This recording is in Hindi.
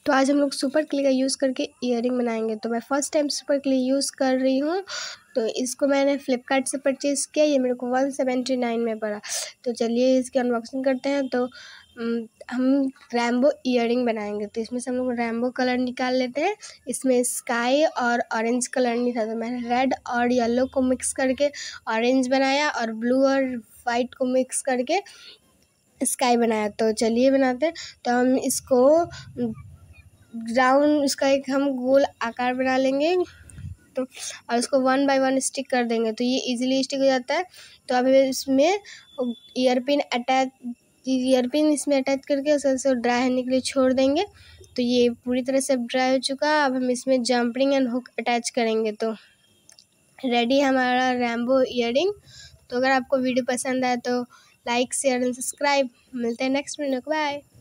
तो आज हम लोग सुपर क्ले का यूज़ करके ईयरिंग बनाएंगे। तो मैं first time super clay use कर रही हूँ। तो इसको मैंने फ़्लिपकार्ट से परचेज़ किया। ये मेरे को 179 में पड़ा। तो चलिए इसकी अनबॉक्सिंग करते हैं। तो हम रैम्बो ईयरिंग बनाएंगे। तो इसमें से हम लोग रैम्बो कलर निकाल लेते हैं। इसमें स्काई और ऑरेंज कलर नहीं था, तो मैंने रेड और येलो को मिक्स करके ऑरेंज बनाया और ब्लू और वाइट को मिक्स करके स्काई बनाया। तो चलिए बनाते हैं। तो हम इसको राउंड, इसका एक हम गोल आकार बना लेंगे। तो और उसको 1 बाय 1 स्टिक कर देंगे, तो ये इजीली स्टिक हो जाता है। तो अब इसमें ईयरपिन इसमें अटैच करके उसे ड्राई होने के लिए छोड़ देंगे। तो ये पूरी तरह से ड्राई हो चुका। अब हम इसमें जंपरिंग एंड हुक अटैच करेंगे। तो रेडी हमारा रैम्बो ईयरिंग। तो अगर आपको वीडियो पसंद आए तो लाइक, शेयर एंड सब्सक्राइब। मिलते हैं नेक्स्ट वीडियो को। बाय।